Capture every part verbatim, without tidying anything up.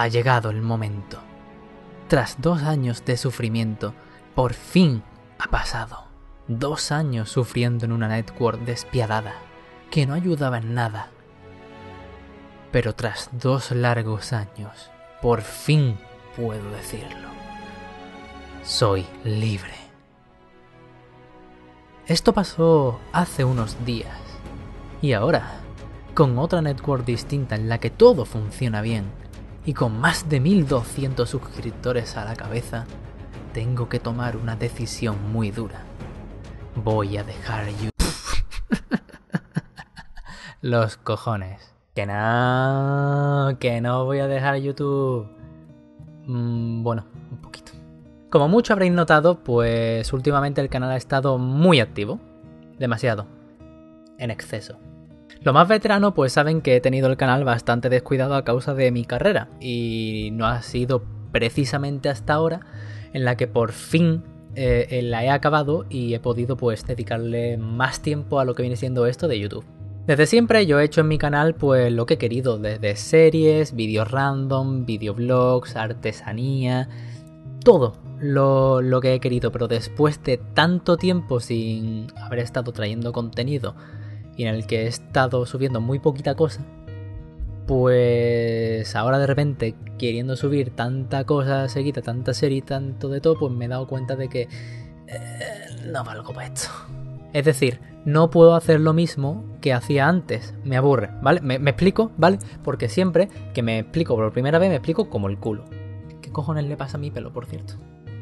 Ha llegado el momento. Tras dos años de sufrimiento, por fin ha pasado. Dos años sufriendo en una network despiadada, que no ayudaba en nada. Pero tras dos largos años, por fin puedo decirlo. Soy libre. Esto pasó hace unos días. Y ahora, con otra network distinta en la que todo funciona bien, y con más de mil doscientos suscriptores a la cabeza, tengo que tomar una decisión muy dura. Voy a dejar YouTube. Los cojones. Que no, que no voy a dejar YouTube. Mm, bueno, un poquito. Como mucho habréis notado, pues últimamente el canal ha estado muy activo. Demasiado. En exceso. Los más veteranos pues saben que he tenido el canal bastante descuidado a causa de mi carrera. Y no ha sido precisamente hasta ahora en la que por fin eh, la he acabado y he podido pues dedicarle más tiempo a lo que viene siendo esto de YouTube. Desde siempre yo he hecho en mi canal pues lo que he querido, desde series, vídeos random, videoblogs, artesanía, todo lo, lo que he querido, pero después de tanto tiempo sin haber estado trayendo contenido y en el que he estado subiendo muy poquita cosa, pues ahora de repente queriendo subir tanta cosa seguida, tanta serie, tanto de todo, pues me he dado cuenta de que eh, no valgo para esto. Es decir, no puedo hacer lo mismo que hacía antes. Me aburre, ¿vale? Me, me explico, ¿vale? Porque siempre que me explico por primera vez, me explico como el culo. ¿Qué cojones le pasa a mi pelo, por cierto?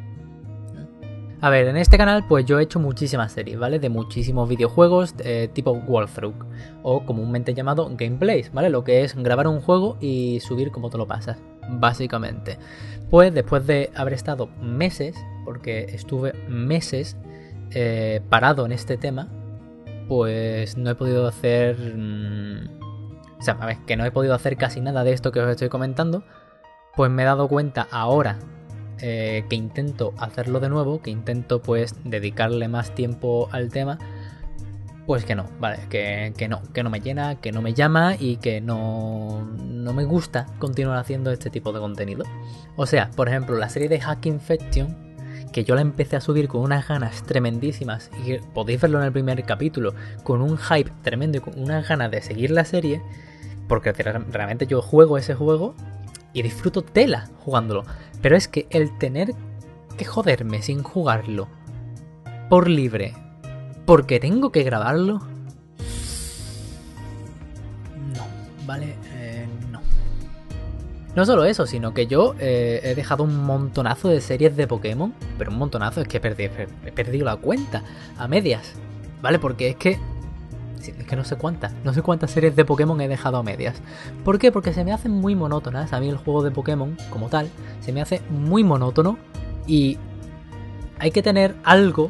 A ver, en este canal pues yo he hecho muchísimas series, ¿vale? De muchísimos videojuegos eh, tipo walkthrough o comúnmente llamado gameplays, ¿vale? Lo que es grabar un juego y subir cómo te lo pasas, básicamente. Pues después de haber estado meses, porque estuve meses eh, parado en este tema, pues no he podido hacer... Mmm, o sea, a ver, que no he podido hacer casi nada de esto que os estoy comentando, pues me he dado cuenta ahora Eh, que intento hacerlo de nuevo, que intento pues dedicarle más tiempo al tema, pues que no, vale, que, que no, que no me llena, que no me llama y que no, no me gusta continuar haciendo este tipo de contenido. O sea, por ejemplo, la serie de Hack Infection, que yo la empecé a subir con unas ganas tremendísimas y podéis verlo en el primer capítulo, con un hype tremendo y con unas ganas de seguir la serie, porque realmente yo juego ese juego y disfruto tela jugándolo. Pero es que el tener que joderme sin jugarlo por libre, porque tengo que grabarlo, no, ¿vale? Eh, no. No solo eso, sino que yo eh, he dejado un montonazo de series de Pokémon, pero un montonazo, es que he perdido, he perdido la cuenta a medias, ¿vale? Porque es que Es que no sé cuántas, no sé cuántas series de Pokémon he dejado a medias. ¿Por qué? Porque se me hacen muy monótonas. A mí el juego de Pokémon, como tal, se me hace muy monótono y hay que tener algo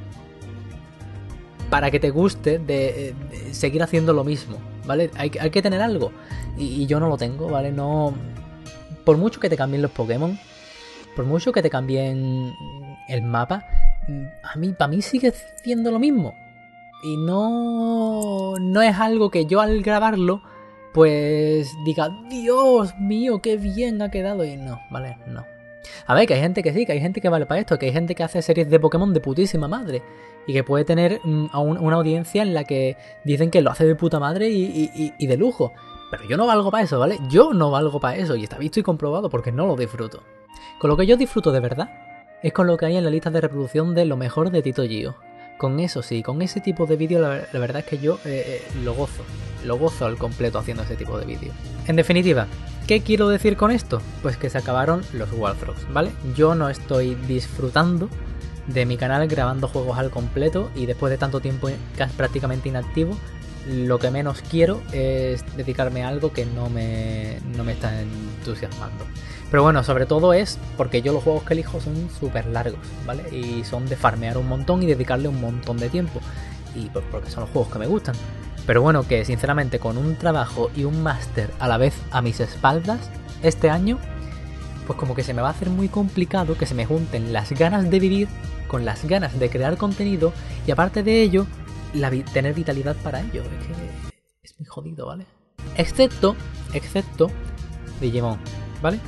para que te guste de, de seguir haciendo lo mismo, ¿vale? Hay, hay que tener algo y, y yo no lo tengo, ¿vale? No, por mucho que te cambien los Pokémon, por mucho que te cambien el mapa, a mí, para mí sigue siendo lo mismo. Y no, no es algo que yo al grabarlo pues diga, Dios mío, qué bien ha quedado. Y no, vale, no. A ver, que hay gente que sí, que hay gente que vale para esto, que hay gente que hace series de Pokémon de putísima madre y que puede tener mm, a un, una audiencia en la que dicen que lo hace de puta madre y, y, y de lujo. Pero yo no valgo para eso, ¿vale? Yo no valgo para eso y está visto y comprobado porque no lo disfruto. Con lo que yo disfruto de verdad es con lo que hay en la lista de reproducción de lo mejor de Tito Gio. Con eso sí, con ese tipo de vídeo la, la verdad es que yo eh, eh, lo gozo, lo gozo al completo haciendo ese tipo de vídeo. En definitiva, ¿qué quiero decir con esto? Pues que se acabaron los walkthroughs, ¿vale? Yo no estoy disfrutando de mi canal grabando juegos al completo y después de tanto tiempo casi prácticamente inactivo, lo que menos quiero es dedicarme a algo que no me, no me está entusiasmando. Pero bueno, sobre todo es porque yo los juegos que elijo son súper largos, ¿vale? Y son de farmear un montón y dedicarle un montón de tiempo. Y porque son los juegos que me gustan. Pero bueno, que sinceramente con un trabajo y un máster a la vez a mis espaldas, este año, pues como que se me va a hacer muy complicado que se me junten las ganas de vivir con las ganas de crear contenido y aparte de ello, la vi- tener vitalidad para ello. Es que es muy jodido, ¿vale? Excepto, excepto Digimon, ¿vale?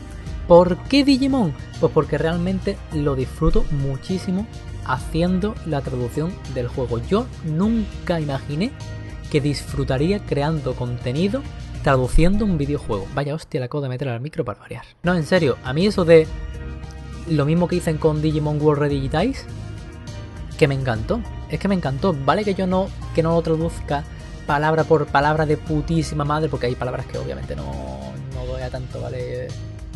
¿Por qué Digimon? Pues porque realmente lo disfruto muchísimo haciendo la traducción del juego. Yo nunca imaginé que disfrutaría creando contenido traduciendo un videojuego. Vaya hostia, le acabo de meter al micro para variar. No, en serio, a mí eso de lo mismo que dicen con Digimon World Redigitize, que me encantó. Es que me encantó. Vale que yo no, que no lo traduzca palabra por palabra de putísima madre, porque hay palabras que obviamente no, no doy a tanto, ¿vale?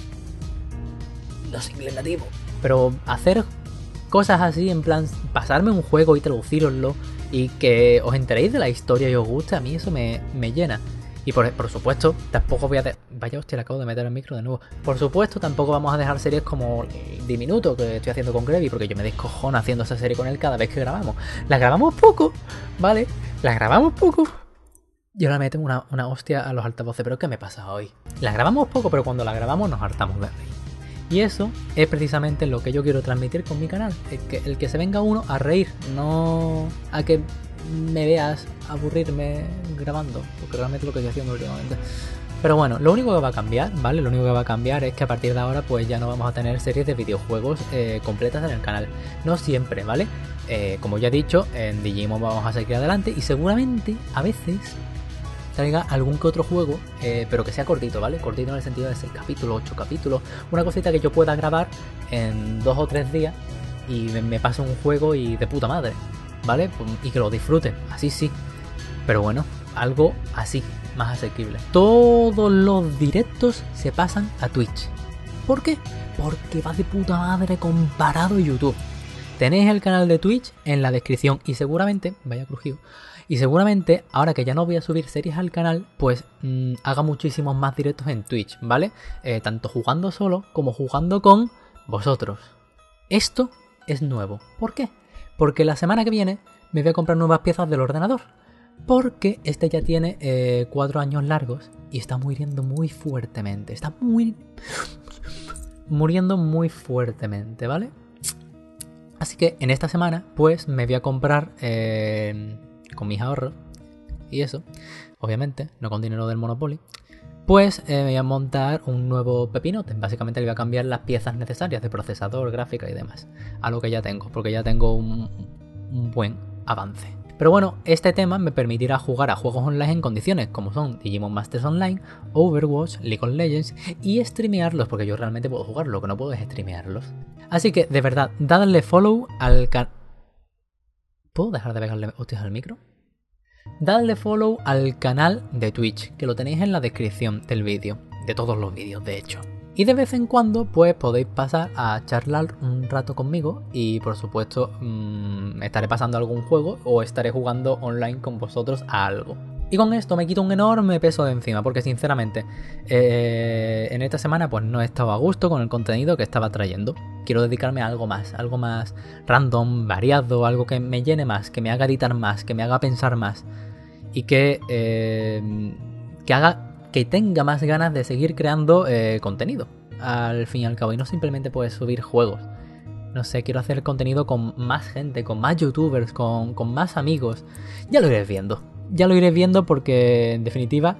Los inglés nativos. Pero hacer cosas así, en plan, pasarme un juego y traduciroslo y que os enteréis de la historia y os guste, a mí eso me, me llena. Y por, por supuesto, tampoco voy a... De... Vaya hostia, le acabo de meter el micro de nuevo. Por supuesto, tampoco vamos a dejar series como Diminuto, que estoy haciendo con Grevy, porque yo me descojono haciendo esa serie con él cada vez que grabamos. La grabamos poco, ¿vale? La grabamos poco. Yo la meto una, una hostia a los altavoces, pero ¿qué me pasa hoy? La grabamos poco, pero cuando la grabamos nos hartamos de reír. Y eso es precisamente lo que yo quiero transmitir con mi canal. El que, el que se venga uno a reír, no a que me veas aburrirme grabando, porque realmente es lo que estoy haciendo últimamente. Pero bueno, lo único que va a cambiar, ¿vale? Lo único que va a cambiar es que a partir de ahora pues ya no vamos a tener series de videojuegos eh, completas en el canal. No siempre, ¿vale? Eh, como ya he dicho, en Digimon vamos a seguir adelante y seguramente a veces traiga algún que otro juego, eh, pero que sea cortito, ¿vale? Cortito en el sentido de seis capítulos, ocho capítulos, una cosita que yo pueda grabar en dos o tres días y me, me pase un juego y de puta madre, ¿vale? Y que lo disfruten, así sí. Pero bueno, algo así, más asequible. Todos los directos se pasan a Twitch. ¿Por qué? Porque va de puta madre comparado a YouTube. Tenéis el canal de Twitch en la descripción y seguramente, vaya crujido, y seguramente ahora que ya no voy a subir series al canal, pues mmm, haga muchísimos más directos en Twitch, ¿vale? Eh, tanto jugando solo como jugando con vosotros. Esto es nuevo. ¿Por qué? Porque la semana que viene me voy a comprar nuevas piezas del ordenador. Porque este ya tiene eh, cuatro años largos y está muriendo muy fuertemente. Está muy... muriendo muy fuertemente, ¿vale? Así que en esta semana, pues me voy a comprar eh, con mis ahorros y eso, obviamente, no con dinero del Monopoly, pues eh, me voy a montar un nuevo pepinote. Básicamente le voy a cambiar las piezas necesarias de procesador, gráfica y demás a lo que ya tengo, porque ya tengo un, un buen avance. Pero bueno, este tema me permitirá jugar a juegos online en condiciones como son Digimon Masters Online, Overwatch, League of Legends y streamearlos, porque yo realmente puedo jugar, lo que no puedo es streamearlos. Así que, de verdad, dadle follow al canal... ¿Puedo dejar de pegarle hostias al micro? Dadle follow al canal de Twitch, que lo tenéis en la descripción del vídeo, de todos los vídeos de hecho. Y de vez en cuando pues podéis pasar a charlar un rato conmigo y por supuesto mmm, estaré pasando algún juego o estaré jugando online con vosotros a algo. Y con esto me quito un enorme peso de encima porque sinceramente eh, en esta semana pues no he estado a gusto con el contenido que estaba trayendo. Quiero dedicarme a algo más, algo más random, variado, algo que me llene más, que me haga editar más, que me haga pensar más y que, eh, que haga... que tenga más ganas de seguir creando eh, contenido, al fin y al cabo, y no simplemente pues subir juegos. No sé, quiero hacer contenido con más gente, con más youtubers, con, con más amigos. Ya lo iréis viendo, ya lo iréis viendo porque en definitiva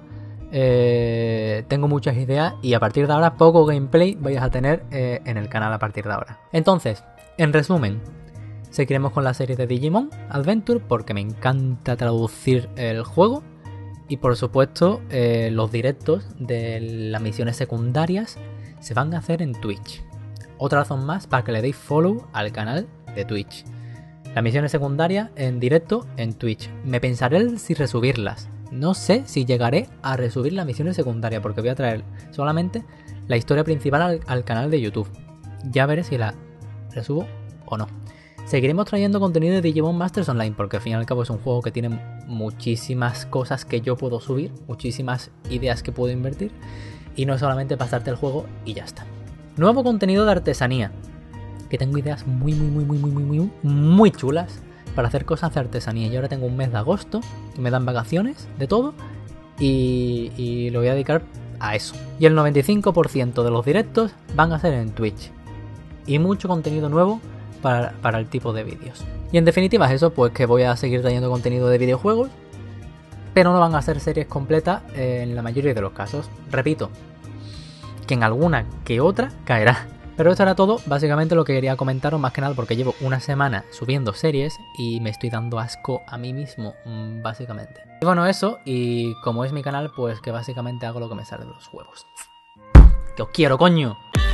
eh, tengo muchas ideas y a partir de ahora poco gameplay vais a tener eh, en el canal a partir de ahora. Entonces, en resumen, seguiremos con la serie de Digimon Adventure porque me encanta traducir el juego. Y por supuesto, eh, los directos de las misiones secundarias se van a hacer en Twitch. Otra razón más para que le deis follow al canal de Twitch. Las misiones secundarias en directo en Twitch. Me pensaré si resubirlas. No sé si llegaré a resubir las misiones secundarias porque voy a traer solamente la historia principal al, al canal de YouTube. Ya veré si la resubo o no. Seguiremos trayendo contenido de Digimon Masters Online porque al fin y al cabo es un juego que tiene muchísimas cosas que yo puedo subir, muchísimas ideas que puedo invertir y no solamente pasarte el juego y ya está. Nuevo contenido de artesanía, que tengo ideas muy muy muy muy muy muy muy muy chulas para hacer cosas de artesanía. Y ahora tengo un mes de agosto que me dan vacaciones de todo y, y lo voy a dedicar a eso. Y el noventa y cinco por ciento de los directos van a ser en Twitch y mucho contenido nuevo Para, para el tipo de vídeos. Y en definitiva es eso, pues que voy a seguir trayendo contenido de videojuegos, pero no van a ser series completas eh, en la mayoría de los casos. Repito, que en alguna que otra caerá. Pero esto era todo, básicamente lo que quería comentaros, más que nada porque llevo una semana subiendo series y me estoy dando asco a mí mismo, básicamente. Y bueno, eso, y como es mi canal, pues que básicamente hago lo que me sale de los huevos. ¡Que os quiero, coño!